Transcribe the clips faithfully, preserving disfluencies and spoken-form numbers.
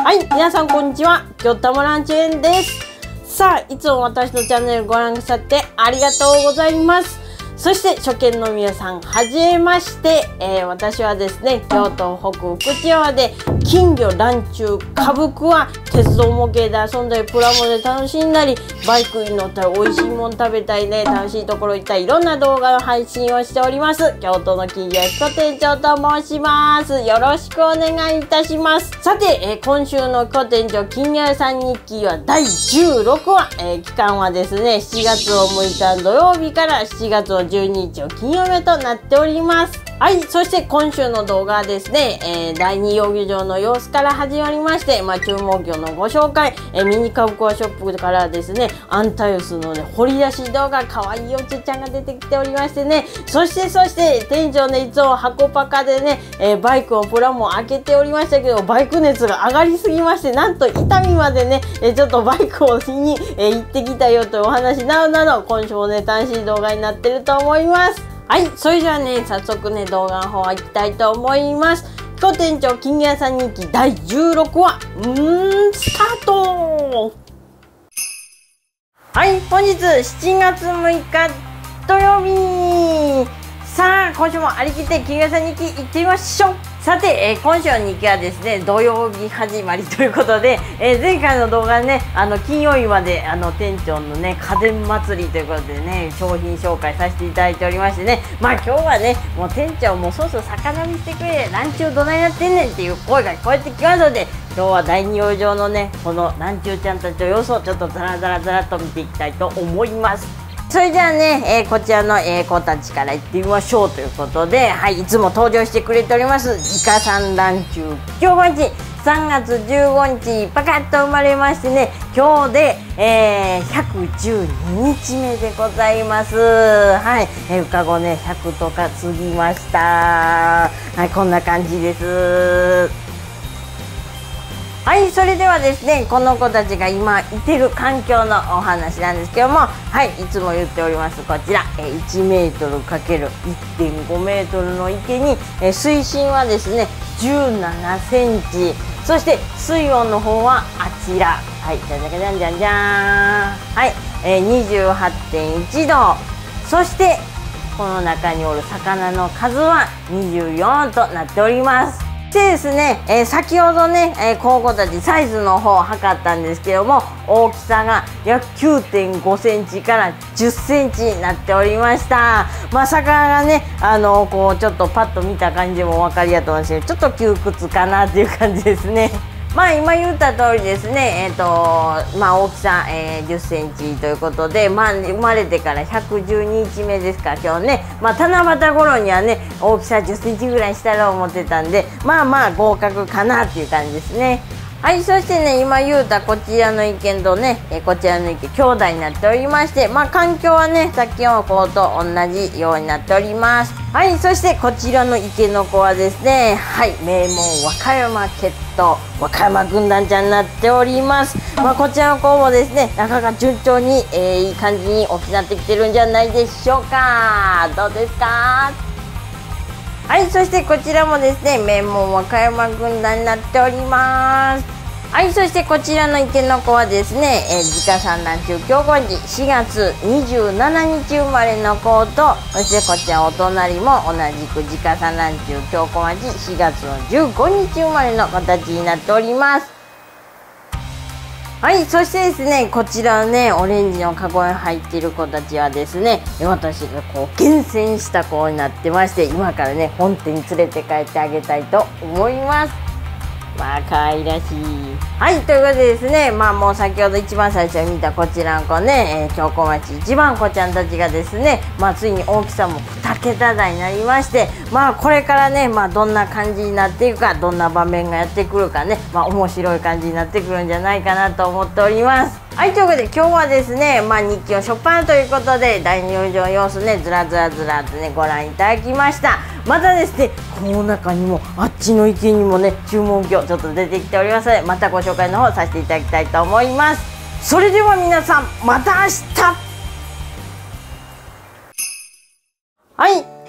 はい、皆さんこんにちは。きょったまランチ園です。さあ、いつも私のチャンネルご覧くださってありがとうございます。そして初見の皆さん、はじめまして、えー、私はですね、京都北部口山で金魚、卵中、歌舞伎は鉄道模型で遊んだり、プラモで楽しんだり、バイクに乗ったり、美味しいもん食べたりね、楽しいところ行ったり、いろんな動画の配信をしております。京都の金魚屋彦店長と申します。よろしくお願いいたします。さて、えー、今週の彦店長金魚屋さん日記はだいじゅうろくわ、えー、期間はですね、しちがつのむいか土曜日からしちがつのじゅうににちを金曜日となっております。はい、そして今週の動画はですね、えー、だいに養魚場の様子から始まりまして、まあ、注文魚のご紹介、えー、ミニカブコアショップからですね、アンタユスのね、掘り出し動画、かわいいおちゅちゃんが出てきておりましてね、そしてそして店長ね、いつも箱パカでね、えー、バイクをプラモ開けておりましたけど、バイク熱が上がりすぎまして、なんと痛みまでね、えー、ちょっとバイクをしに、えー、行ってきたよというお話などなど、今週もね、楽しい動画になってると思います。はい、それじゃあね、早速ね、動画の方は行きたいと思います。彦店長金魚屋さん日記だいじゅうろくわ、うーん、スタート。はい、本日しちがつむいか土曜日。さあ、今週も張り切って金魚屋さん日記行ってみましょう。さて、えー、今週の日記はですね、土曜日始まりということで、えー、前回の動画ね、あの金曜日まであの店長のね、家電祭りということでね、商品紹介させていただいておりましてね、まあ今日はね、もう店長もうそろそろ魚見せてくれ、ランチューどないなってんねんっていう声が聞こえてきますので、今日はだいに養魚場のね、このランチューちゃんたちの様子をちょっとザラザラザラっと見ていきたいと思います。それじゃあね、えー、こちらの、えー、子たちから行ってみましょうということで、はい、いつも登場してくれております、自家産卵中今日町さんがつじゅうごにちパカッと生まれましてね、今日で、えー、ひゃくじゅうににちめでございます。はい、えー、双子ね、ひゃくとか過ぎました。はい、こんな感じです。はい、それではですね、この子たちが今いてる環境のお話なんですけども、はい、いつも言っておりますこちら、えいちメートルかけるいってんごメートルの池に、え水深はですねじゅうななセンチ、そして水温の方はあちら、はい、じゃんじゃんじゃんじゃんじゃーん、はい、えー、にじゅうはってんいちど、そしてこの中におる魚の数はにじゅうよんとなっております。でですね、えー、先ほどね、えー、この子たちサイズの方を測ったんですけども、大きさが約 きゅうてんごセンチからじゅっセンチになっておりました。まあ魚がね、あのこうちょっとパッと見た感じもお分かりやと思うんですけど、ちょっと窮屈かなっていう感じですね。まあ今言った通りですね、えっ、ー、とまあ大きさ、えー、じゅっセンチということで、まあ生まれてからひゃくじゅうににちめですから今日ね、まあ七夕頃にはね大きさじゅっセンチぐらいしたら思ってたんで、まあまあ合格かなっていう感じですね。はい、そしてね、今言うたこちらの池とね、えこちらの池兄弟になっておりまして、まあ環境はね、さっきの子と同じようになっております。はい、そしてこちらの池の子はですね、はい、名門和歌山決闘和歌山軍団ちゃんになっております。まあこちらの子もですね、なかなか順調に、えー、いい感じに大きくなってきてるんじゃないでしょうか。どうですか。はい、そしてこちらもですね、名門和歌山軍団になっております。はい、そしてこちらの池の子はですね、えー、自家産卵中京子児しがつにじゅうしちにち生まれの子と、そしてこちらお隣も同じく自家産卵中京子児しがつのじゅうごにち生まれの子たちになっております。はい、そしてですね、こちらね、オレンジのカゴに入っている子たちはですね、私がこう厳選した子になってまして、今からね、本店に連れて帰ってあげたいと思います。まあ可愛らしい。はい、ということでですね、まあもう先ほど一番最初に見たこちらの子ね、えー、京子町一番子ちゃんたちがですね、まあついに大きさもにけただいになりまして、まあこれからね、まあどんな感じになっていくか、どんな場面がやってくるかね、まあ面白い感じになってくるんじゃないかなと思っております。はい、ということで今日はですね、まあ日記をしょっぱなということで、だいに養魚場様子ね、ずらずらずらとね、ご覧いただきました。またですね、この中にもあっちの池にもね、注文魚ちょっと出てきておりますので、またご紹介の方させていただきたいと思います。それでは皆さん、また明日。はい、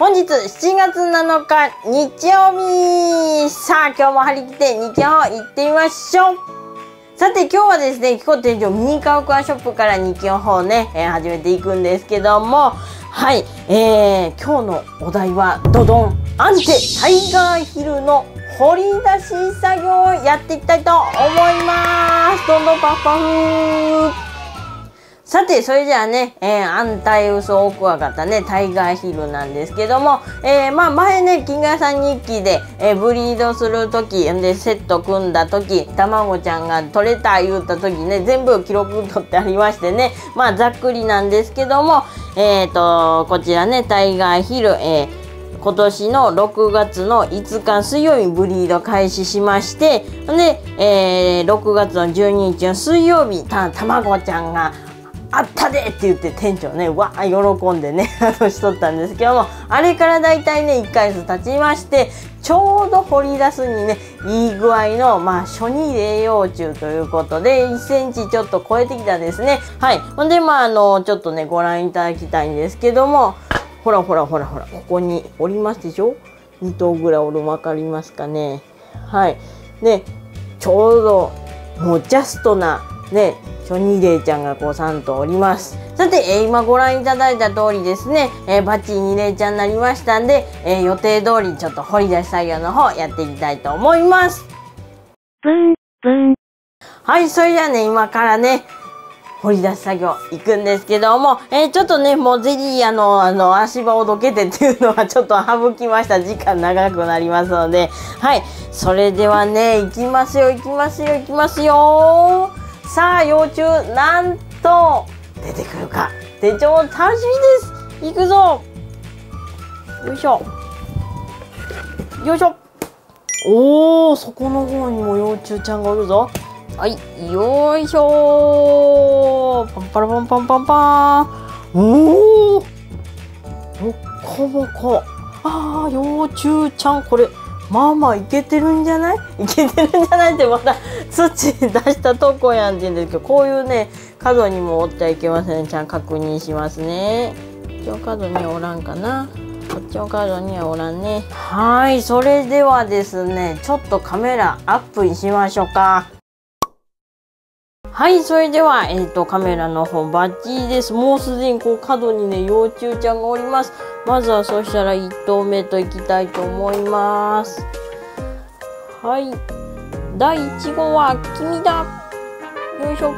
本日しちがつなのか日曜日。さあ今日も張り切って日記の方行ってみましょう。さて今日はですね、キコ店長ミニカウクアショップから日記の方ね、えー、始めていくんですけども、はい、えー、今日のお題はドドン、アンテタイガーヒルの掘り出し作業をやっていきたいと思います。どんどんパフパフ。さてそれじゃあね、えー、アンタイウソオオクワガタね、タイガーヒルなんですけども、えー、まあ前ね、金河屋さん日記で、えー、ブリードする時でセット組んだ時、卵ちゃんが取れた言うた時ね、全部記録取ってありましてね、まあざっくりなんですけども、えーとこちらね、タイガーヒル、えー今年のろくがつのいつか水曜日ブリード開始しまして、で、えー、ろくがつのじゅうににちの水曜日、た卵ちゃんがあったでって言って店長ね、わー喜んでね、あのしとったんですけども、あれからだいたいね、いっかげつ経ちまして、ちょうど掘り出すにね、いい具合の、まあ、初任栄養虫ということで、いっセンチちょっと超えてきたんですね。はい。ほんで、まあ、あの、ちょっとね、ご覧いただきたいんですけども、ほらほらほらほら、ここにおりますでしょ？ に 頭ぐらいおる、わかりますかね？はい。ね、ちょうど、もうジャストな、ね、初任霊ちゃんがこうさん頭おります。さて、えー、今ご覧いただいた通りですね、えー、バッチリに霊ちゃんになりましたんで、えー、予定通りちょっと掘り出し作業の方やっていきたいと思います。ブンブン。はい、それじゃあね、今からね、掘り出し作業行くんですけども、えー、ちょっとね、もうゼリーあの、あの、足場をどけてっていうのはちょっと省きました。時間長くなりますので。はい。それではね、行きますよ、行きますよ、行きますよ。さあ、幼虫、なんと、出てくるか。店長、楽しみです。行くぞ。よいしょ。よいしょ。おー、そこの方にも幼虫ちゃんがおるぞ。はい、よいしょー。パンパラパンパンパンパーン。おお、ボコボコ。ああ、幼虫ちゃん、これまあまあいけてるんじゃない？いけてるんじゃないって、また土出したとこやんって言うんですけど、こういうね、角にもおってはいけません。ちゃん確認しますね。こっちの角にはおらんかな。こっちの角にはおらんね。はい、それではですね、ちょっとカメラアップにしましょうか。はい、それでは、えっと、カメラの方バッチリです。もうすでにこう角にね、幼虫ちゃんがおります。まずはそしたらいち頭目といきたいと思います。はい。だいいち号は君だ。よいしょ。よ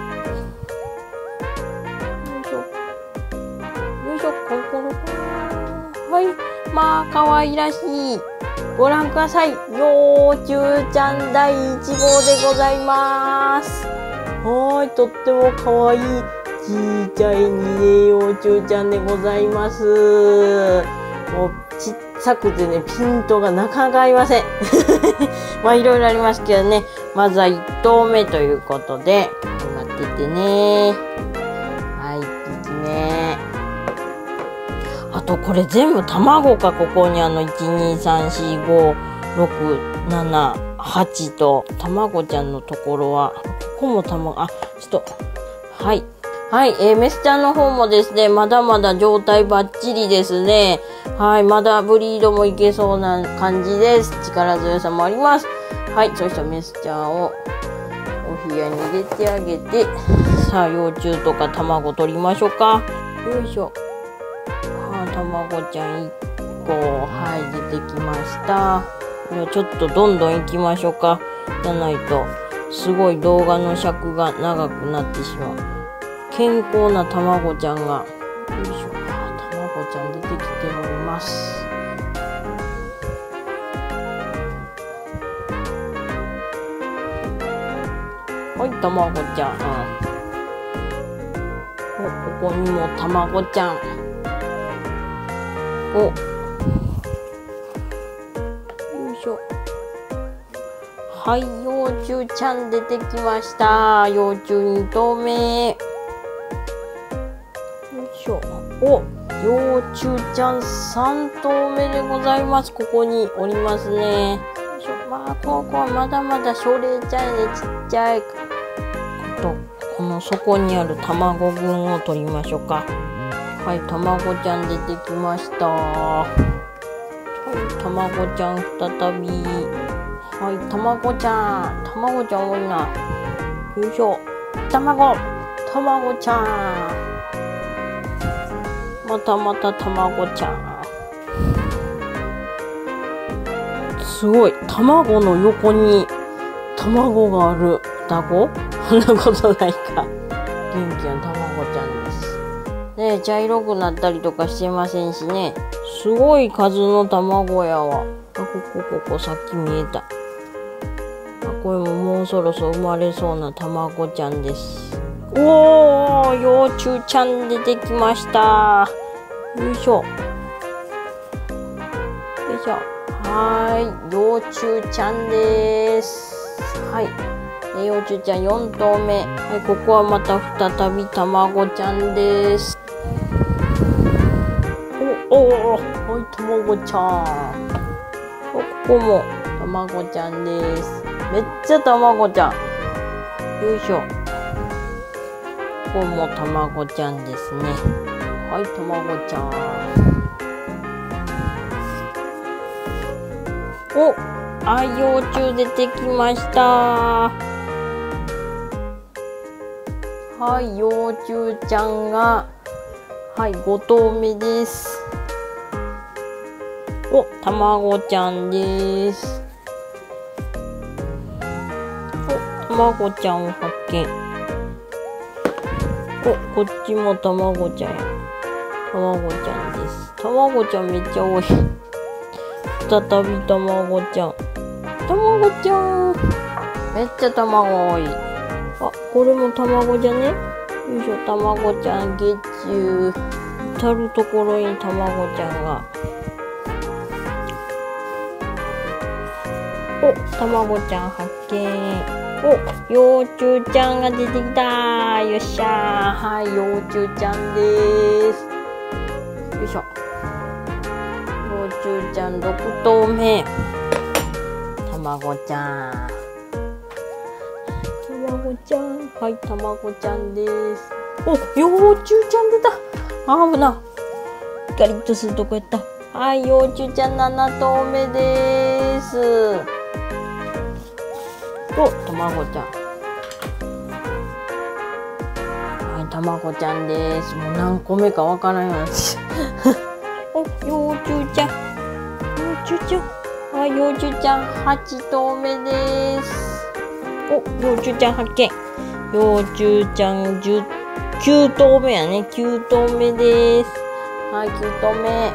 いしょ。よいしょ。ここのはい。まあ、可愛らしい。ご覧ください。幼虫ちゃんだいいち号でございます。はい、とっても可愛いちっちゃい二齢幼虫ちゃんでございます。もうちっさくてね、ピントがなかなか合いません。まあいろいろありますけどね、まずはいち頭目ということで、待っててね。はい、いっぴきめ。あとこれ全部卵か、ここにあのいちにさんしごろくななはちと卵ちゃんのところは、ここも卵、あ、ちょっと、はい。はい、えー、メスちゃんの方もですね、まだまだ状態バッチリですね。はい、まだブリードもいけそうな感じです。力強さもあります。はい、そしたらメスちゃんをお部屋に入れてあげて、さあ、幼虫とか卵取りましょうか。よいしょ。はあ、卵ちゃんいっこ、はい、出てきました。ではちょっとどんどん行きましょうか。じゃないと、すごい動画の尺が長くなってしまう。健康な卵ちゃんが、よいしょ、あ、卵ちゃん出てきております。はい、卵ちゃん。お、ここにも卵ちゃん。お、よいしょ。はい、幼虫ちゃん出てきました。幼虫に頭目。よいしょ。お、幼虫ちゃんさん頭目でございます。ここにおりますね。よいしょ。まあ、ここはまだまだ少霊ちゃんでちっちゃい。と、この底にある卵群を取りましょうか。はい、卵ちゃん出てきました。 い、卵ちゃん再び。はい、卵ちゃん。卵ちゃん多いな。よいしょ。卵。卵ちゃん。またまた卵ちゃん。すごい。卵の横に卵がある双子？そんなことないか。元気な卵ちゃんです。ねえ、茶色くなったりとかしてませんしね。すごい数の卵やわ。あ、ここ、ここ、さっき見えた。あ、これももうそろそろ生まれそうな卵ちゃんです。おー、幼虫ちゃん出てきました。よいしょ。よいしょ。はーい、幼虫ちゃんです。はい。幼虫ちゃんよん頭目。はい、ここはまた再び卵ちゃんです。お、おー、はい、卵ちゃん。ここも卵ちゃんです。めっちゃ卵ちゃん。よいしょ。ここも卵ちゃんですね。はい、卵ちゃん。お、あ、幼虫出てきました。はい、幼虫ちゃんが、はい、ご頭目です。お、卵ちゃんです。お、卵ちゃんを発見。お、こっちも卵ちゃんや。卵ちゃんです。卵ちゃんめっちゃ多い。再び卵ちゃん。卵ちゃん。めっちゃ卵多い。あ、これも卵じゃね？よいしょ、卵ちゃん、月中。至るところに卵ちゃんが。お、卵ちゃん発見。お、幼虫ちゃんが出てきた。よっしゃー。はい、幼虫ちゃんです。よいしょ。幼虫ちゃんろく頭目。卵ちゃん。卵ちゃん。はい、卵ちゃんです。お、幼虫ちゃん出た。あ、危な。ガリッとするとこやった。はい、幼虫ちゃんなな頭目です。お、卵ちゃん。はい、卵ちゃんです。もう何個目かわからんようになってきた。お、幼虫ちゃん。幼虫ちゃん。はい、幼虫ちゃんはち頭目です。お、幼虫ちゃん発見。幼虫ちゃんじゅう、きゅう頭目やね。きゅう頭目です。はい、きゅう頭目。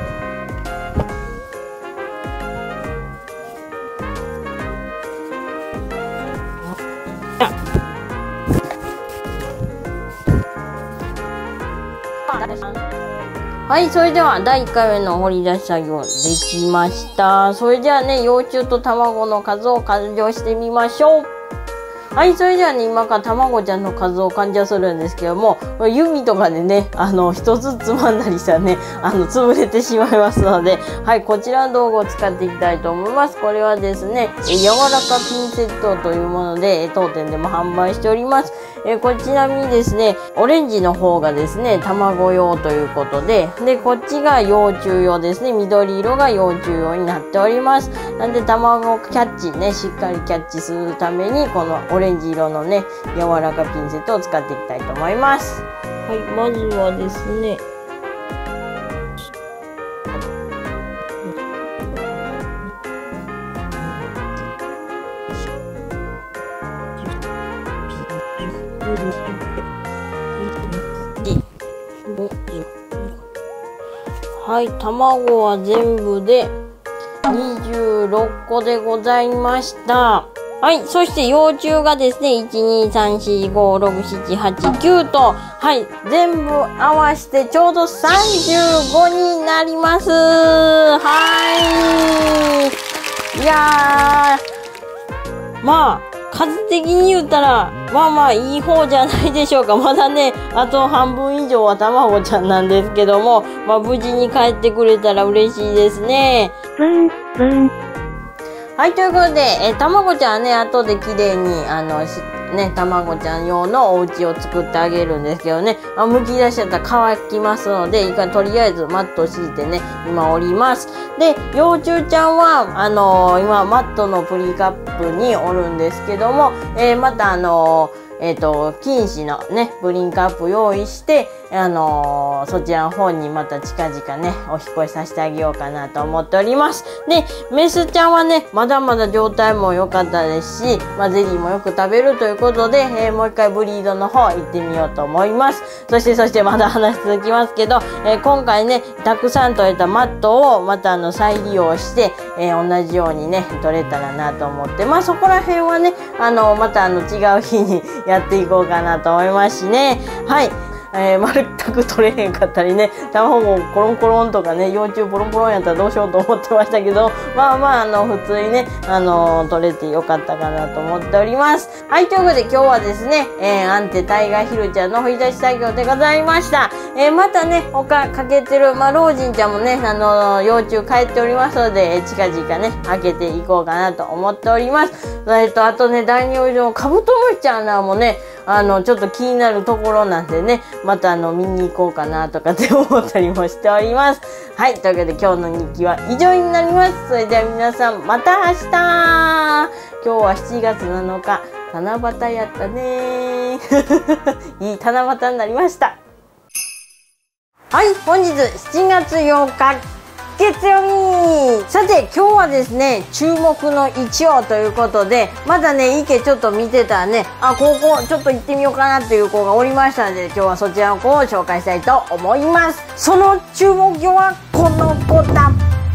はい、それではだいいっかいめの掘り出し作業できました。それではね、幼虫と卵の数を勘定してみましょう。はい、それではね、今から卵ちゃんの数を勘定するんですけども、指とかでね、あの、一つつまんだりしたらね、あの、潰れてしまいますので、はい、こちらの道具を使っていきたいと思います。これはですね、柔らかピンセットというもので、当店でも販売しております。えこちらにですね、オレンジの方がですね、卵用ということで、で、こっちが幼虫用ですね、緑色が幼虫用になっております。なんで、卵キャッチね、しっかりキャッチするために、このオレンジ色のね、柔らかピンセットを使っていきたいと思います。はい、まずはですね、はい、卵は全部でにじゅうろっこでございました。はい、そして幼虫がですね、いち、に、さん、よん、ご、ろく、なな、はち、きゅうと、はい、全部合わせてちょうどさんじゅうごになります。はい。いやー、まあ、数的に言ったら、まあまあいい方じゃないでしょうか。まだね、あと半分以上は卵ちゃんなんですけども、まあ無事に帰ってくれたら嬉しいですね。ブンブン。はい、ということで、えー、卵ちゃんはね、後で綺麗に、あの、 ね、卵ちゃん用のお家を作ってあげるんですけどね、まあ、剥き出しちゃったら乾きますので、いいかとりあえずマットを敷いてね、今おります。で、幼虫ちゃんは、あのー、今マットのプリカップにおるんですけども、えー、またあのーえっと、金糸のね、ブリンカップ用意して、あのー、そちらの方にまた近々ね、お引っ越しさせてあげようかなと思っております。で、メスちゃんはね、まだまだ状態も良かったですし、まあ、ゼリーもよく食べるということで、えー、もう一回ブリードの方行ってみようと思います。そして、そしてまだ話続きますけど、えー、今回ね、たくさん取れたマットをまたあの、再利用して、えー、同じようにね、取れたらなと思って、まあ、そこら辺はね、あの、またあの、違う日にやっていこうかなと思いますしね。はい。えー、全く取れへんかったりね、卵コロンコロンとかね、幼虫ポロンポロンやったらどうしようと思ってましたけど、まあまあ、あの、普通にね、あの、取れてよかったかなと思っております。はい、ということで今日はですね、えー、アンテタイガーヒルちゃんの振り出し作業でございました。えー、またね、他かけてる、まあ、老人ちゃんもね、あの、幼虫帰っておりますので、えー、近々ね、開けていこうかなと思っております。えっと、あとね、第二王女のカブトムシちゃんらもね、あの、ちょっと気になるところなんでね、またあの、見に行こうかなとかって思ったりもしております。はい、というわけで今日の日記は以上になります。それでは皆さん、また明日。今日はしちがつなのか、七夕やったねいい七夕になりました。はい、本日しちがつようか、月曜日。さて今日はですね、注目の一応ということで、まだね池ちょっと見てたらね、あ、ここちょっと行ってみようかなっていう子がおりましたので、今日はそちらの子を紹介したいと思います。その注目魚はこの子だ。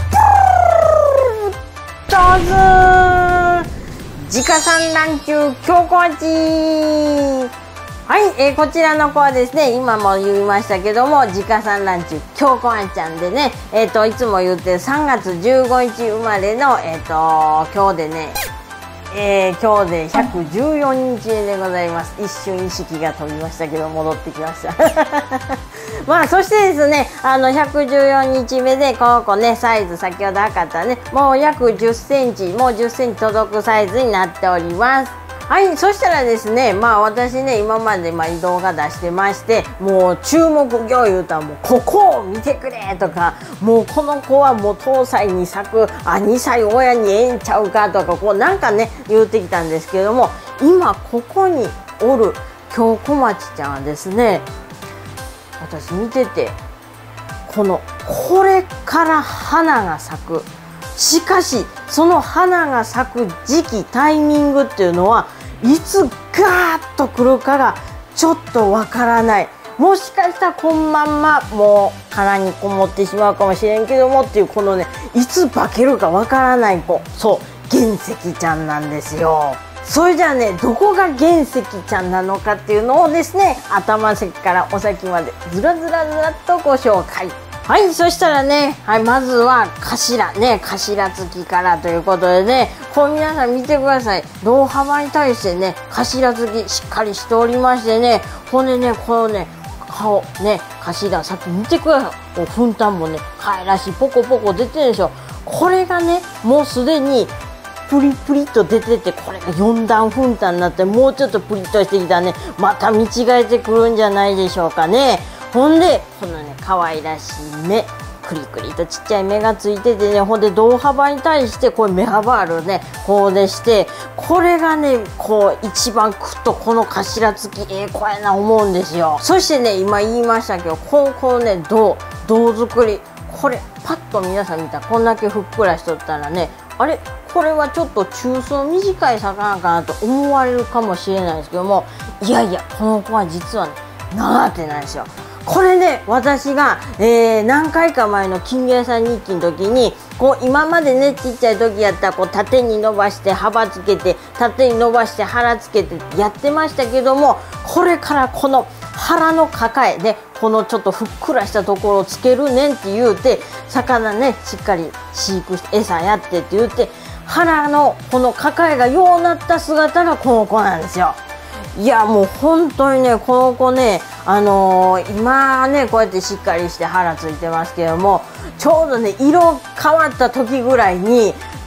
上手自家産卵中強行味。はい、えー、こちらの子はですね、今も言いましたけども、自家産卵中京子あんちゃんでね、えっと、いつも言ってるさんがつじゅうごにち生まれの、えっと、今日でね、えー、今日でひゃくじゅうよっかでございます。一瞬意識が飛びましたけど、戻ってきました。まあ、そしてですね、あの、ひゃくじゅうよっかめで、この子ね、サイズ、先ほど測ったね、もう約じゅっセンチ、もうじゅっセンチ届くサイズになっております。はい、そしたらですね、まあ私ね、今までまあ動画出してまして、もう注目魚言うたらもうここを見てくれとか、もうこの子はもうとさいに咲く、あ、にさい親にええんちゃうかとか、こうなんかね、言うてきたんですけども、今ここにおる京小町ちゃんはですね、私見てて、この、これから花が咲く。しかし、その花が咲く時期、タイミングっていうのは、いつガーッと来るかがちょっとわからない。もしかしたらこのまんまもう殻にこもってしまうかもしれんけどもっていう、このね、いつ化けるかわからない子。そう、原石ちゃんなんですよ。それじゃあね、どこが原石ちゃんなのかっていうのをですね、頭先からお先までずらずらずらっとご紹介。はい、そしたらね、はい、まずは頭ね、頭付きからということでね、これ皆さん見てください。胴幅に対してね、頭付きしっかりしておりましてね、ほんでね、このね、顔、ね、頭、さっき見てください。お、ふんたんもね、かいらしいポコポコ出てるでしょ。これがね、もうすでに、プリプリっと出てて、これがよんだんふんたんになって、もうちょっとプリッとしてきたらね、また見違えてくるんじゃないでしょうかね。ほんで、このね、可愛らしい目、クリクリとちっちゃい目がついててね、ほんで胴幅に対してこれ目幅あるね、こうでして、これがね、こう一番くっとこの頭付き、ええ子やな思うんですよ。そしてね、今言いましたけど、このこのね、胴、胴作り、これ、パッと皆さん見たらこんだけふっくらしとったらね、あれこれはちょっと中層短い魚かなと思われるかもしれないですけども、いやいや、この子は実はね、長手なんですよ。これね、私が、えー、何回か前の金魚屋さん日記の時に、こう今までね、ちっちゃい時やったらこう縦に伸ばして幅つけて、縦に伸ばして腹つけてやってましたけども、これからこの腹の抱えで、このちょっとふっくらしたところをつけるねんって言うて、魚ね、しっかり飼育して餌やってって言って、腹のこの抱えがようなった姿がこの子なんですよ。いやもう本当にね、この子ね、あのー、今ねこうやってしっかりして腹ついてますけども、ちょうどね色変わった時ぐらいにち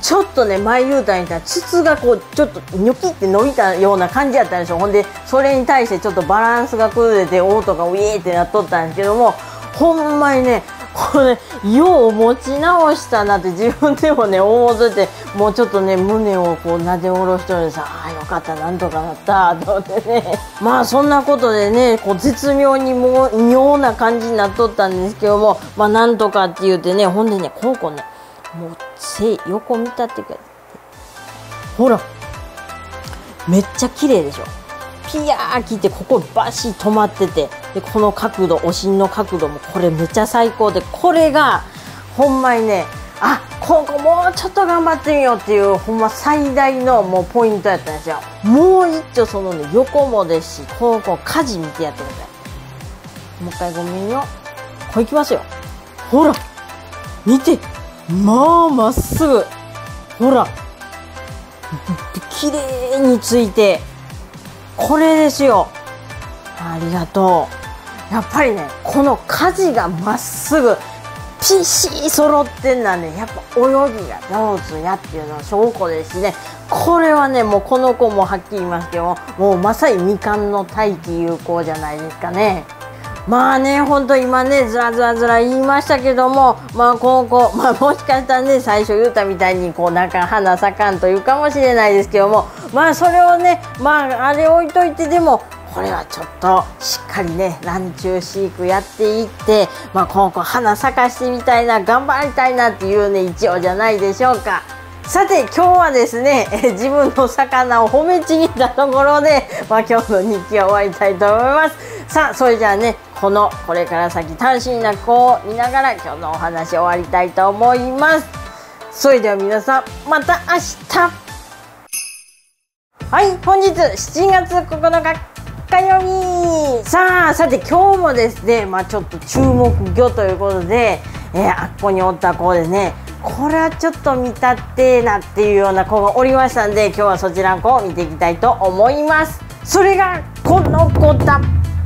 ちょっとね前言うたみたいな筒がこうちょっとニョキって伸びたような感じやったんですよ。ほんでそれに対してちょっとバランスが崩れてオートがウィーってなっとったんですけども、ほんまにねこれよう持ち直したなって自分でもね思ってて、もうちょっとね胸をこう撫で下ろしとるんです。ああよかった、なんとかなったと思ってね。まあそんなことでねこう絶妙にもう妙な感じになっとったんですけども、まあなんとかって言うてね、ほんでねこうこうねもう背横見たっていうか、ほらめっちゃ綺麗でしょ。ピヤー切ってここバシッ止まってて、でこの角度、お尻の角度もこれめっちゃ最高で、これがほんまにね、あここもうちょっと頑張ってみようっていうほんま最大のもうポイントやったんですよ。もう一丁そのね横もですし、こうこう舵見てやってください。もう一回ごめんよ。これいきますよ。ほら見て、まあまっすぐ、ほら綺麗について、これですよ。ありがとう。やっぱりねこの舵がまっすぐピシー揃ってんなんで、やっぱ泳ぎが上手やっていうのは証拠ですしね。これはねもうこの子もはっきり言いますけども、もうまさに未完の大器有効じゃないですかね。まあね、ほんと今ねずらずらずら言いましたけども、まあこうこう、まあもしかしたらね最初言ったみたいにこうなんか花咲かんというかもしれないですけども、まあそれをねまああれ置いといてでも、これはちょっとしっかりね卵虫飼育やっていって、まあこうこう花咲かしてみたいな、頑張りたいなっていうね一応じゃないでしょうか。さて今日はですね、え自分の魚を褒めちぎったところで、まあ、今日の日記は終わりたいと思います。さあそれじゃあね、このこれから先楽しみな子を見ながら今日のお話終わりたいと思います。それでは皆さんまた明日。はい、本日しちがつここのか火曜日。さあさて今日もですね、まあ、ちょっと注目魚ということで、えー、あっこにおった子ですね、これはちょっと見たってなっていうような子がおりましたんで、今日はそちらの子を見ていきたいと思います。それがこの子だ。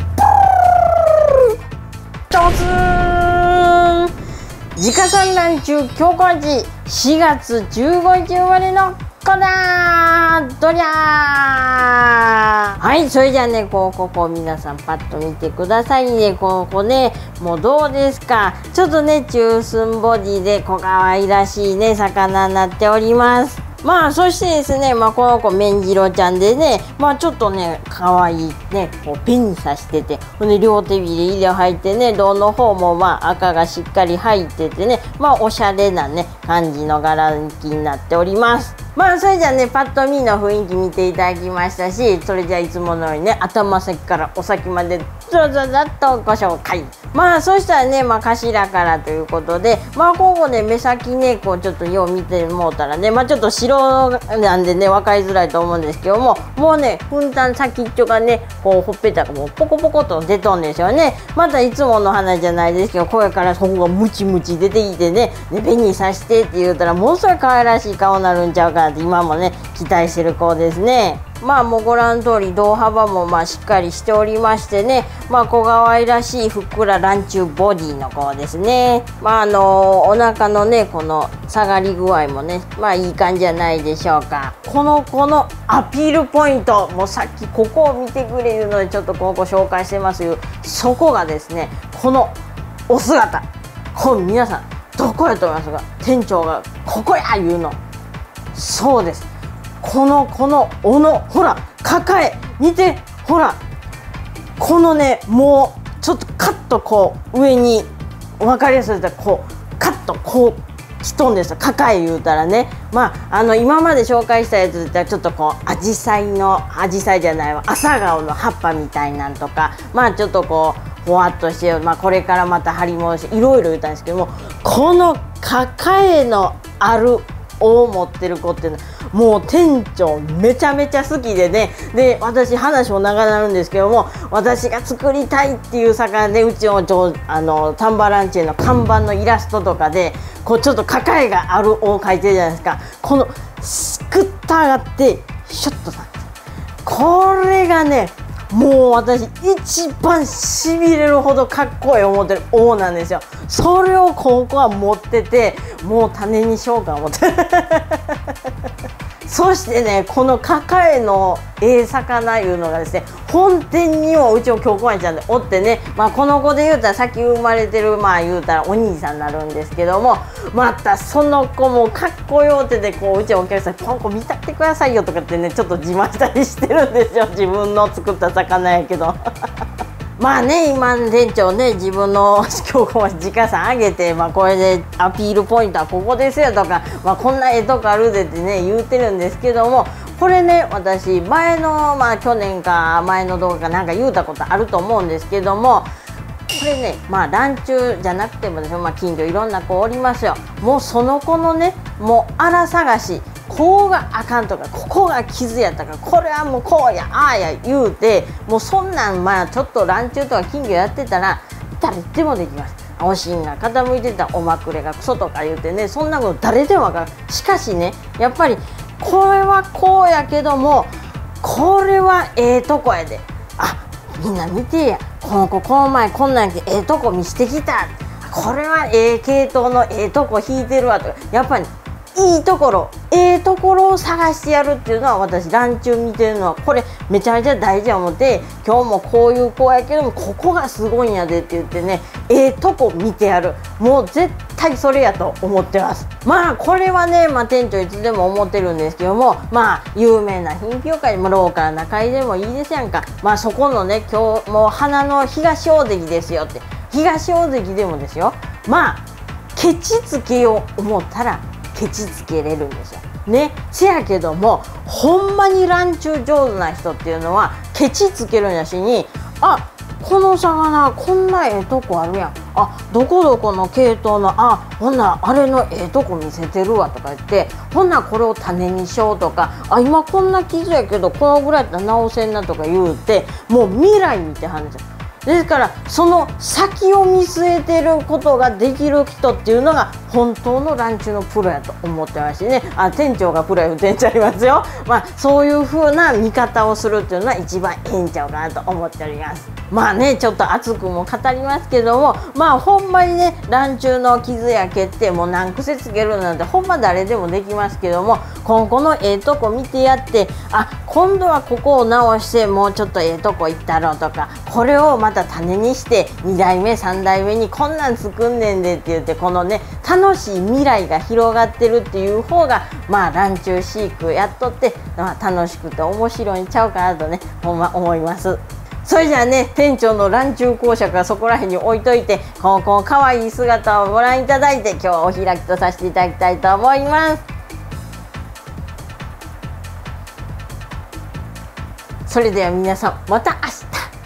ドスーン、自家産卵中強化時しがつじゅうごにち生まれの子だー、どりゃー。はい、それじゃあねこうここ皆さんパッと見てくださいね。ここねもうどうですか、ちょっとね中寸ボディで小可愛らしいね魚になっております。まあそしてですね、まあ、この子メンジロちゃんでね、まあちょっとね可愛いねこうペンさしてて、ほんで両手びれ入れ入ってね、胴の方もまあ赤がしっかり入っててね、まあおしゃれなね感じの柄になっております。まあそれじゃあねパッと見の雰囲気見ていただきましたし、それじゃあいつものようにね頭先からお先までずらずらっとご紹介。まあそしたらね、まあ頭からということで、まあここね目先ねこうちょっとよう見てもうたらね、まあちょっと白なんでね分かりづらいと思うんですけども、もうねふんだん先っちょがねこうほっぺたがもうポコポコと出とんですよね。またいつもの花じゃないですけど、これからそこがムチムチ出てきてね、で紅さしてって言うたらものすごい可愛らしい顔になるんちゃうかなって今もね期待してる子ですね。まあもうご覧の通り胴幅もまあしっかりしておりましてね、まあ小可愛らしいふっくら卵中ボディの子ですね。まああのお腹のねこの下がり具合もねまあいい感じじゃないでしょうか。この子のアピールポイント、もうさっきここを見てくれるのでちょっとここ紹介してますよ。そこがですねこのお姿、これ皆さんどこやと思いますか。店長がここや言うの、そうです、このこのおのほら抱え見て、ほらこのねもうちょっとカッとこう上に分かりやすいとこうカッとこうきとんですよ。抱え言うたらね、まああの今まで紹介したやつってちょっとこうアジサイのアジサイじゃないわ朝顔の葉っぱみたいなんとか、まあちょっとこうほわっとして、まあ、これからまた張り戻していろいろ言ったんですけども、この抱えのあるを持ってる子っていうのはもう店長めちゃめちゃ好きでね、で私話も長なるんですけども、私が作りたいっていう魚でうちのあのタンバランチェの看板のイラストとかでこうちょっと抱えがあるを描いてるじゃないですか。このすくったがってシュッとさ、これがねもう私一番しびれるほどかっこいい思ってる王なんですよ。それをここは持ってて、もう種にしようか思ってそしてね、このカカエのええ魚いうのがですね、本店にもうちの京子町ちゃんでおってね、まあ、この子で言うたら先生まれてる、まあ言うたらお兄さんになるんですけども、またその子もかっこよってで、こううちのお客さんに「この子見たってくださいよ」とかってね、ちょっと自慢したりしてるんですよ、自分の作った魚やけどまあね、今店長ね、自分の京子町自家さんあげて、まあ、これでアピールポイントはここですよとか、まあ、こんなええとこあるでってね言うてるんですけども、これね、私前の、まあ、去年か前の動画かなんか言うたことあると思うんですけども、これね、まあランチュじゃなくてもですよ、まあ、近所いろんな子おりますよ。もうその子のね、もう荒探し、こうがあかんとか、ここが傷やったから、これはもうこうやああや言うて、もうそんなん、まあちょっとランチュとか金魚やってたら誰でもできます。おしんが傾いてたおまくれがクソとか言うてね、そんなこと誰でも分かる。しかしね、やっぱりこれはこうやけども、これはええとこやで、あ、みんな見てや、この子この前こんなんやけええとこ見してきた、これはええ系統のええとこ引いてるわとか、やっぱりいいところ、ええところを探してやるっていうのは、私ランチュ見てるのはこれめちゃめちゃ大事や思って、今日もこういう子やけどもここがすごいんやでって言ってね、ええとこ見てやる、もう絶対それやと思ってます。まあこれはね、まあ、店長いつでも思ってるんですけども、まあ有名な品評会もローカルな会でもいいですやんか。まあそこのね、今日もう花の東大関ですよって、東大関でもですよ、まあケチつけよう思ったらケチつけれるんですよね。せやけども、ほんまにランチュ上手な人っていうのはケチつけるんやしに、あ、この魚こんなええとこあるやん、あ、どこどこの系統の、あ、ほんならあれのええとこ見せてるわとか言って、ほんならこれを種にしようとか、あ、今こんな傷やけどこのぐらいやったら直せんなとか言うて、もう未来見てはるんですよ。ですからその先を見据えてることができる人っていうのが本当のランチュのプロやと思ってますしね、あ、店長がプロや店長ありますよ。まあそういう風な見方をするっていうのは一番ええんちゃうかなと思っております。まあね、ちょっと熱くも語りますけども、まあほんまにね、ランチュの傷や毛ってもう何癖つけるなんてほんま誰でもできますけども、今後のええとこ見てやって、あ、今度はここを直してもうちょっとええとこ行ったろうとか、これをまた種にしてにだいめさんだいめにこんなん作んねんでって言って、このね楽しい未来が広がってるっていう方が、まあランチュ飼育やっとって、まあ、楽しくて面白いんちゃうかなとね、ほんま思います。それじゃあね、店長のランチュ講釈はそこら辺に置いといて、この可愛い姿をご覧いただいて、今日はお開きとさせていただきたいと思います。それでは皆さん、また明日。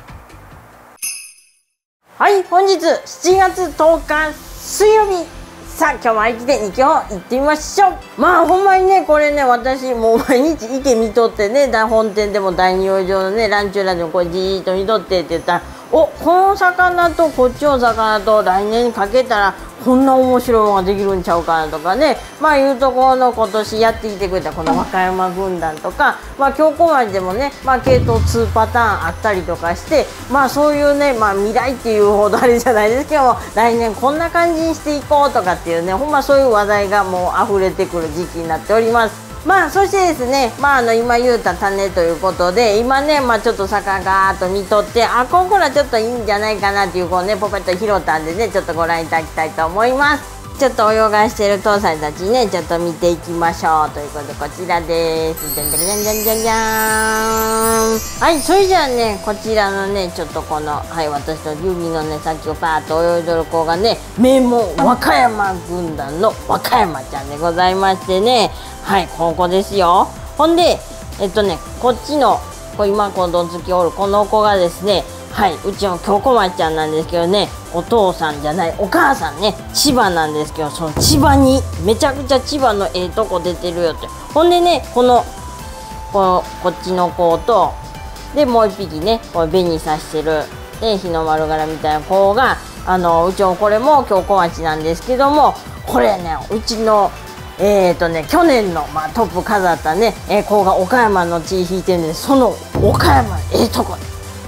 はい、本日しちがつとおか水曜日。さあ今日もありきでにきょう行ってみましょう。まあほんまにね、これね、私もう毎日池見とってね、本店でも第二養生のねランチュラジオこれじーっと見とってって言ったら、お、この魚とこっちの魚と来年かけたらこんな面白いのができるんちゃうかなとかね、まあいうところの今年やってきてくれたこの和歌山軍団とか、まあ京子町でもね、まあ系統にパターンあったりとかして、まあそういうね、まあ未来っていうほどあれじゃないですけども、来年こんな感じにしていこうとかっていうね、ほんまそういう話題がもう溢れてくる時期になっております。まあそしてですね、まああの今言うた種ということで、今ね、まあちょっと魚ガーッと見とって、あ、ここらちょっといいんじゃないかなっていうこうね、ポペッと拾ったんでね、ちょっとご覧いただきたいと思います。ちょっと泳がしてる父さんたちね、ちょっと見ていきましょうということで、こちらです。じゃんじゃんじゃんじゃんじゃんじゃーん。はい、それじゃあね、こちらのね、ちょっとこの、はい、私と指のね、さっきをパーッと泳いでる子がね、名門和歌山軍団の和歌山ちゃんでございましてね、はい、この子ですよ。ほんで、えっとね、こっちの、こう今このどんつきおるこの子がですね、はい、うちの京子町ちゃんなんですけどね、お父さんじゃないお母さんね、千葉なんですけど、その千葉にめちゃくちゃ千葉のええとこ出てるよって。ほんでね、このこのこっちの子とでもう一匹ね、これ紅さしてるで日の丸柄みたいな子が、あのうちのこれも京子町なんですけども、これね、うちのえーとね、去年の、まあ、トップ飾ったね、えー、子が岡山の血引いてるんで、その岡山ええとこ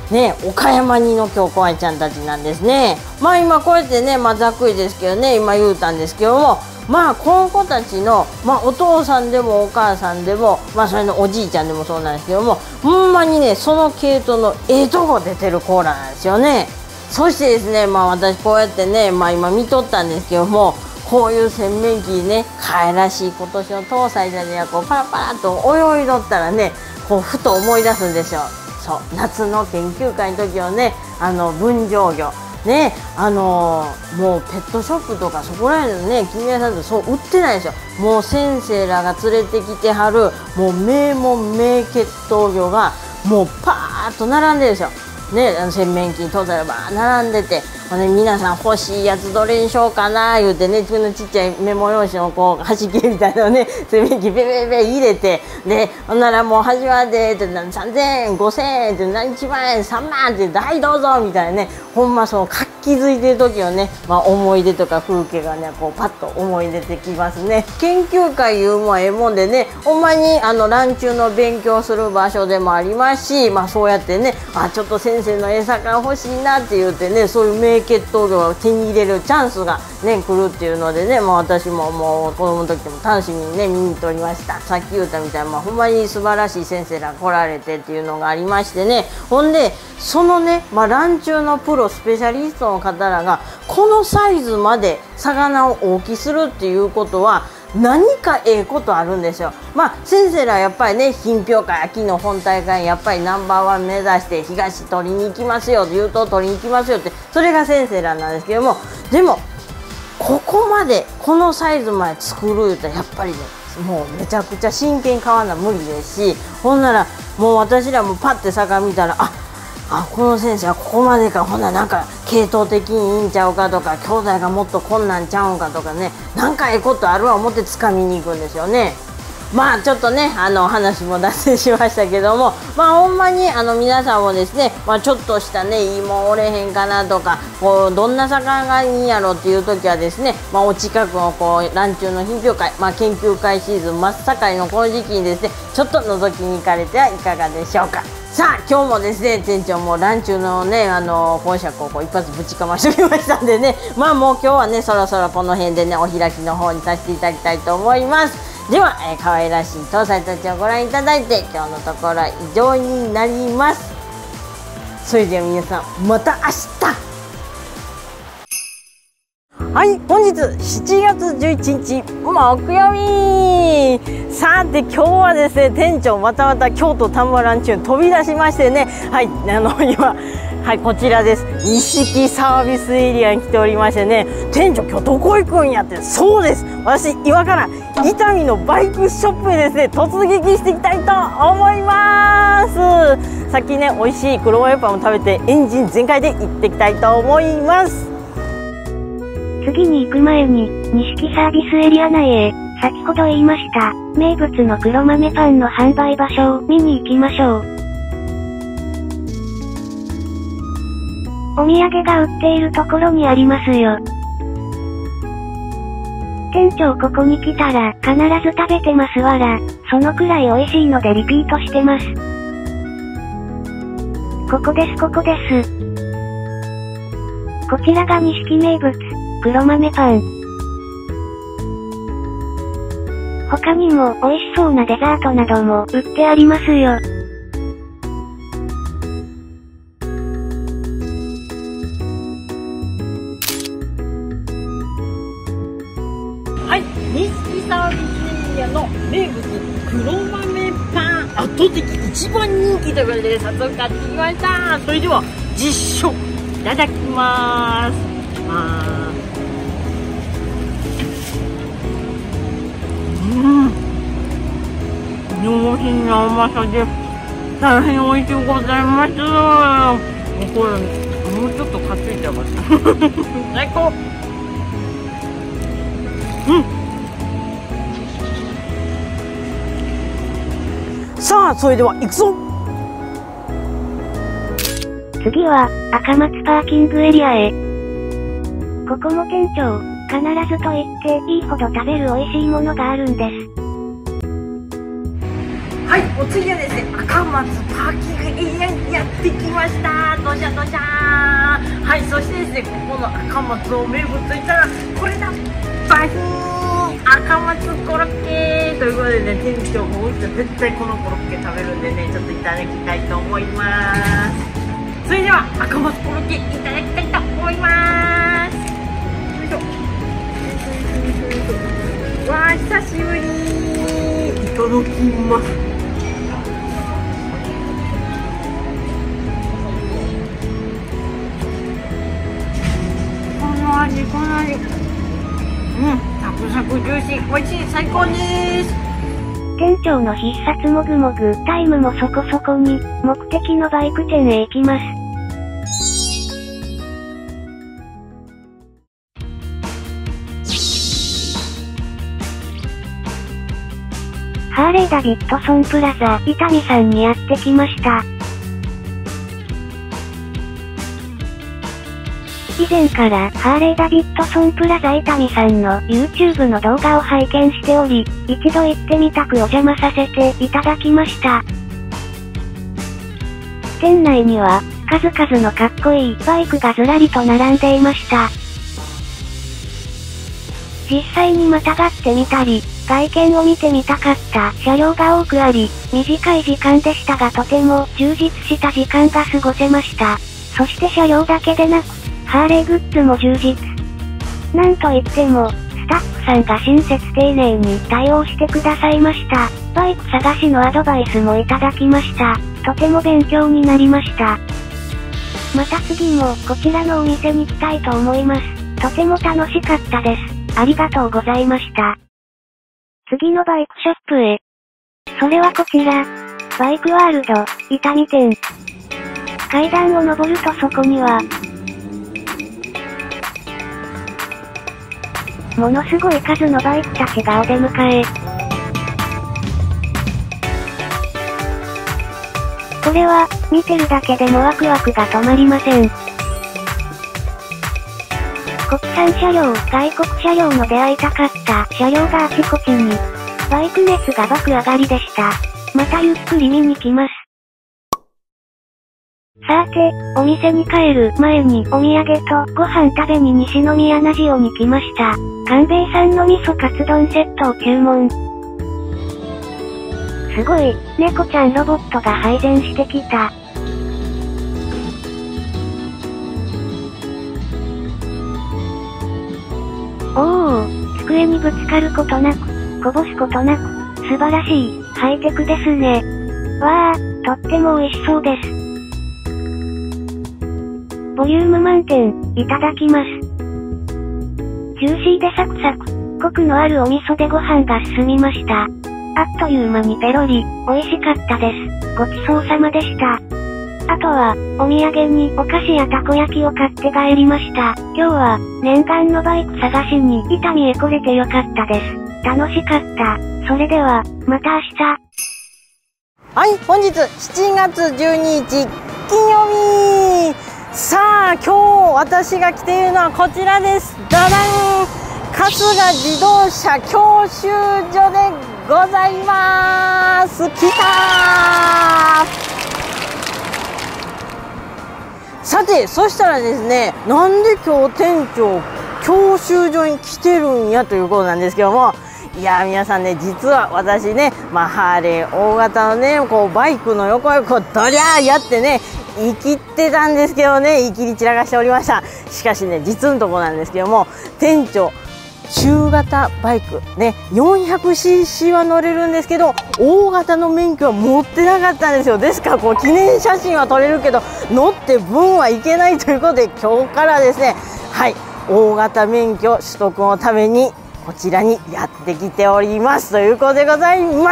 ね、岡山にの京子愛ちゃんたちなんですね。まあ今こうやってね、まあざっくりですけどね、今言うたんですけども、まあこの子たちの、まあお父さんでもお母さんでも、まあそれのおじいちゃんでもそうなんですけども、ほんまにね、その系統のええとこ出てるコーラなんですよね。そしてですね、まあ私こうやってね、まあ今見とったんですけども、こういう洗面器にね、可愛らしい今年の東西じゃねや、こうパラパラっと泳いどったらね、こうふと思い出すんですよ。そう、夏の研究会の時のね、あの分譲魚ね、あのー、もうペットショップとかそこら辺のね、金谷さんってそう売ってないですよ。もう先生らが連れてきてはるもう名門名血統魚がもうパーッと並んでるんですよね。あの洗面器に東西がバーッ並んでて、ね、皆さん欲しいやつどれにしようかな言うてね、自分のちっちゃいメモ用紙のこう端切れみたいなのをね、洗面器ベベベ入れて、でほんならもう始まってってさんぜんえんごせんえんっていちまんえんさんまんってはいどうぞみたいなね、ほんまその活気づいてる時のね、まあ、思い出とか風景がねこうパッと思い出てきますね。研究会いうもんええもんでね、ほんまにあのランチューの勉強する場所でもありますし、まあそうやってね、あちょっと先生の餌が欲しいなって言ってね、そういう名血統魚を手に入れるチャンスがね来るっていうのでね、まあ、私ももう子供の時でも楽しみにね見に行っておりました。さっき言ったみたいに、まあ、ほんまに素晴らしい先生が来られてっていうのがありましてね、ほんでそのね、まあ、ランチューのプロスペシャリストの方らがこのサイズまで魚を大きするっていうことは何かええことあるんですよ。まあ先生らやっぱりね、品評会秋の本大会にやっぱりナンバーワン目指して東取りに行きますよ、言うと取りに行きますよって、それが先生らなんですけども、でもここまでこのサイズまで作る言うたらやっぱりね、もうめちゃくちゃ真剣買わな無理ですし、ほんならもう私らもパッて魚見たら、ああこの先生はここまでか、ほんならなんか系統的にいいんちゃうかとか、兄弟がもっとこんなんちゃうんかとかね、なんかええことあるわ思って掴みに行くんですよね。まあちょっとね、あの話も脱線しましたけども、まあほんまにあの皆さんもですね、まあ、ちょっとしたねいいもんおれへんかなとか、こうどんな魚がいいんやろっていう時はですね、まあ、お近くのこうランチューの品評会、まあ、研究会シーズン真っ盛りのこの時期にですね、ちょっと覗きに行かれてはいかがでしょうか。さあ今日もですね、店長もランチューのねあの講釈をこう一発ぶちかましておきましたんでね、まあもう今日はねそろそろこの辺でねお開きの方にさせていただきたいと思います。では、えー、可愛らしい東西たちをご覧いただいて、今日のところは以上になります。それでは皆さんまた明日。はい、本日しちがつじゅういちにち木曜日。さて今日はですね、店長またまた京都丹波ランチュー飛び出しましてね、はい、あの今はいこちらです、錦サービスエリアに来ておりましてね、店長今日どこ行くんやって、そうです、私今から伊丹のバイクショップへですね突撃していきたいと思います。さっきね美味しい黒ワイパンを食べてエンジン全開で行ってきたいと思います。 次に行く前に、錦サービスエリア内へ、先ほど言いました、名物の黒豆パンの販売場所を見に行きましょう。お土産が売っているところにありますよ。店長ここに来たら必ず食べてますわら、そのくらい美味しいのでリピートしてます。ここですここです。こちらが錦名物。黒豆パン。他にも美味しそうなデザートなども売ってありますよ。 はい、錦サービスエリアの名物黒豆パン、圧倒的一番人気ということで早速買ってきました。それでは実食いただきます。あーうん、上品な甘さで大変美味しゅうございます。これもうちょっとかっついてよかった最高。うん、さあそれでは行くぞ。 次は赤松パーキングエリアへ。ここも店長必ずと言っていいほど食べる美味しいものがあるんです。 は 、お次はですね、赤松パーキングエリアにやってきました。どしゃどしゃー。はい、そしてですね、ここの赤松の名物といったらこれだ、バヒーン、赤松コロッケということでね、店長も美味しい、絶対このコロッケ食べるんでね、ちょっといただきたいと思います。それでは赤松コロッケいただきたいと思います。よいしょ。わあ、久しぶり。いただきます。この味、この味。うん、サクサクジューシー、美味しい、最高です。 店長の必殺もぐもぐ、タイムもそこそこに、目的のバイク店へ行きます。ハーレーダビッドソンプラザ、伊丹さんにやってきました。以前からハーレーダビッドソンプラザ伊丹さんの YouTube の動画を拝見しており、一度行ってみたくお邪魔させていただきました。店内には数々のかっこいいバイクがずらりと並んでいました。実際にまたがってみたり、外見を見てみたかった車両が多くあり、短い時間でしたがとても充実した時間が過ごせました。そして車両だけでなく、ハーレーグッズも充実。なんといっても、スタッフさんが親切丁寧に対応してくださいました。バイク探しのアドバイスもいただきました。とても勉強になりました。また次もこちらのお店に来たいと思います。とても楽しかったです。ありがとうございました。次のバイクショップへ。それはこちら。バイクワールド、伊丹店。階段を登るとそこには、ものすごい数のバイクたちがお出迎え。これは、見てるだけでもワクワクが止まりません。国産車両、外国車両の出会いたかった車両があちこちに。バイク熱が爆上がりでした。またゆっくり見に来ます。さて、お店に帰る前にお土産とご飯食べに西宮ラジオに来ました。官兵衛さんの味噌カツ丼セットを注文。すごい、猫ちゃんロボットが配膳してきた。おーおー、机にぶつかることなく、こぼすことなく、素晴らしい、ハイテクですね。わー、とっても美味しそうです。ボリューム満点、いただきます。ジューシーでサクサク、コクのあるお味噌でご飯が進みました。あっという間にペロリ、美味しかったです。ごちそうさまでした。あとは、お土産にお菓子やたこ焼きを買って帰りました。今日は、念願のバイク探しに伊丹へ来れてよかったです。楽しかった。それでは、また明日。 はい、本日しちがつじゅうににち金曜日。さあ、今日私が来ているのはこちらです。ダダン、春日自動車教習所でございます。来たー。さて、そしたらですね、なんで今日店長教習所に来てるんやということなんですけども、いや皆さんね、実は私ね、まあ、ハーレー大型のね、こうバイクの横をこうドリャーやってね、生きってたんですけどね、生きり散らかしておりました。しかしね、実のとこなんですけども、店長中型バイクね よんひゃくシーシー は乗れるんですけど、大型の免許は持ってなかったんですよ。ですからこう記念写真は撮れるけど乗って分はいけないということで、今日からですね、はい、大型免許取得のためにこちらにやってきておりますということでございます。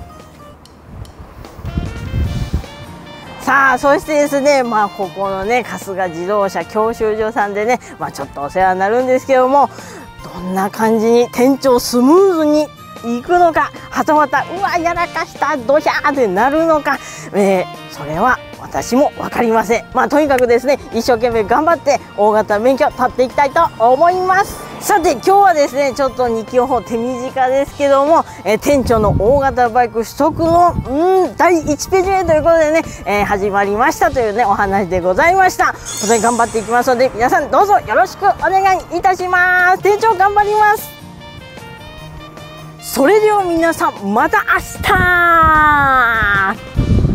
さあ、そしてですね、まあここのね、春日自動車教習所さんでね、まあちょっとお世話になるんですけども、どんな感じに店長スムーズにいくのか、はたまたうわやらかしたドヒャーってなるのか、えー、それは私も分かりません。まあとにかくですね、一生懸命頑張って大型免許取っていきたいと思います。 さて今日はですねちょっと日記の方手短ですけども、えー、店長の大型バイク取得のうんだいいちページ目ということでね、えー、始まりましたというねお話でございました。本当に頑張っていきますので皆さんどうぞよろしくお願いいたします。店長頑張ります。それでは皆さんまた明日。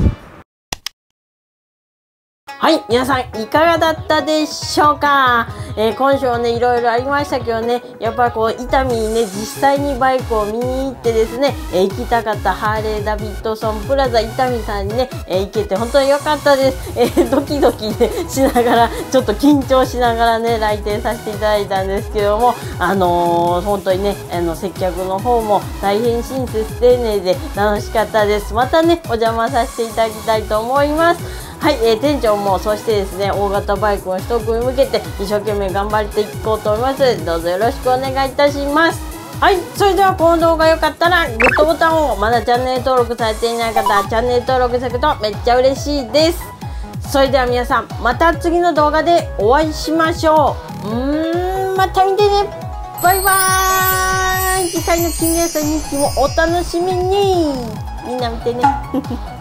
はい、皆さんいかがだったでしょうか。えー、今週はねいろいろありましたけどね、やっぱりこう伊丹にね実際にバイクを見に行ってですね、えー、行きたかったハーレーダビッドソンプラザ伊丹さんにね、えー、行けて本当に良かったです。えー、ドキドキ、ね、しながらちょっと緊張しながらね来店させていただいたんですけども、あのー、本当にねあの接客の方も大変親切丁寧で楽しかったです。またねお邪魔させていただきたいと思います。はい、えー、店長もそしてですね大型バイクの取得に向けて一生懸命頑張っていこうと思いますのでどうぞよろしくお願いいたします。はい、それではこの動画良かったらグッドボタンを、まだチャンネル登録されていない方はチャンネル登録するとめっちゃ嬉しいです。それでは皆さんまた次の動画でお会いしましょう。うーんまた見てね、バイバーイ。次回の金曜日日記もお楽しみに。みんな見てね